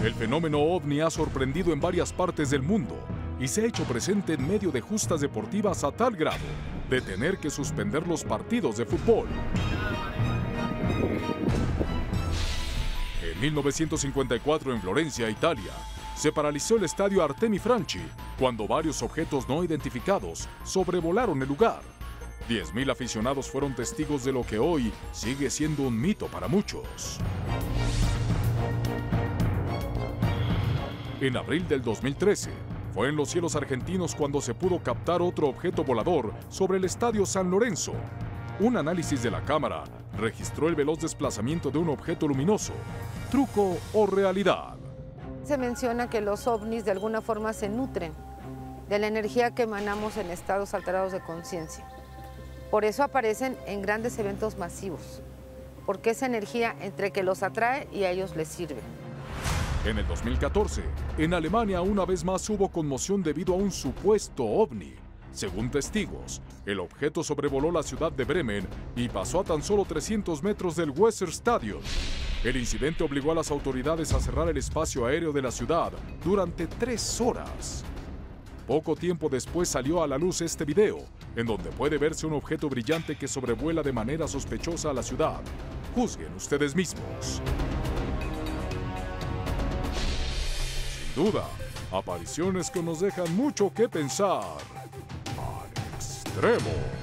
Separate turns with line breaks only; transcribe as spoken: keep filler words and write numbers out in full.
El fenómeno ovni ha sorprendido en varias partes del mundo y se ha hecho presente en medio de justas deportivas a tal grado de tener que suspender los partidos de fútbol. En mil novecientos cincuenta y cuatro, en Florencia, Italia, se paralizó el estadio Artemi Franchi cuando varios objetos no identificados sobrevolaron el lugar. diez mil aficionados fueron testigos de lo que hoy sigue siendo un mito para muchos. En abril del dos mil trece, fue en los cielos argentinos cuando se pudo captar otro objeto volador sobre el estadio San Lorenzo. Un análisis de la cámara registró el veloz desplazamiento de un objeto luminoso. ¿Truco o realidad?
Se menciona que los ovnis de alguna forma se nutren de la energía que emanamos en estados alterados de conciencia. Por eso aparecen en grandes eventos masivos, porque esa energía entre que los atrae y a ellos les sirve.
En el dos mil catorce, en Alemania una vez más hubo conmoción debido a un supuesto ovni. Según testigos, el objeto sobrevoló la ciudad de Bremen y pasó a tan solo trescientos metros del Weserstadion. El incidente obligó a las autoridades a cerrar el espacio aéreo de la ciudad durante tres horas. Poco tiempo después salió a la luz este video, en donde puede verse un objeto brillante que sobrevuela de manera sospechosa a la ciudad. Juzguen ustedes mismos. Sin duda, apariciones que nos dejan mucho que pensar. Al extremo.